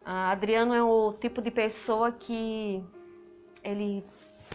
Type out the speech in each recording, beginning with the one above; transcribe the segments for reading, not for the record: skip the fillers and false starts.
Adriano é o tipo de pessoa que ele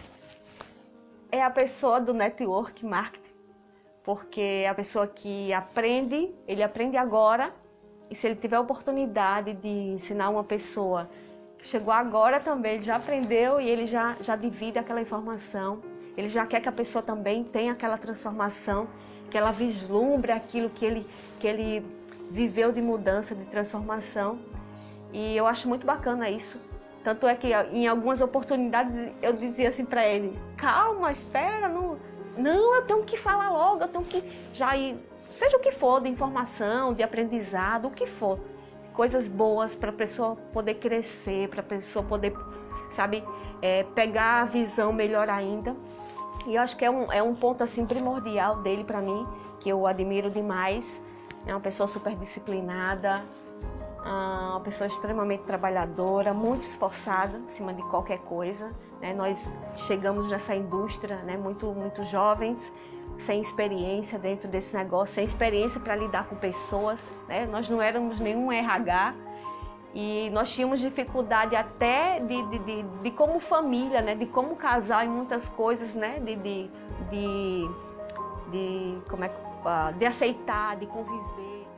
é a pessoa do network marketing, porque é a pessoa que aprende, ele aprende agora, e se ele tiver a oportunidade de ensinar uma pessoa que chegou agora também, ele já aprendeu e ele já divide aquela informação, ele já quer que a pessoa também tenha aquela transformação, que ela vislumbre aquilo que ele viveu de mudança, de transformação. E eu acho muito bacana isso. Tanto é que em algumas oportunidades eu dizia assim para ele: calma, espera, não, eu tenho que falar logo, eu tenho que já ir, seja o que for, de informação, de aprendizado, o que for. Coisas boas para a pessoa poder crescer, para a pessoa poder, sabe, pegar a visão melhor ainda. E eu acho que é um ponto assim primordial dele para mim, que eu admiro demais. É uma pessoa super disciplinada, uma pessoa extremamente trabalhadora, muito esforçada acima de qualquer coisa, né? Nós chegamos nessa indústria, né, muito jovens, sem experiência dentro desse negócio, sem experiência para lidar com pessoas, né? Nós não éramos nenhum RH e nós tínhamos dificuldade até de como família, né, de como casal em muitas coisas, né, de aceitar, de conviver.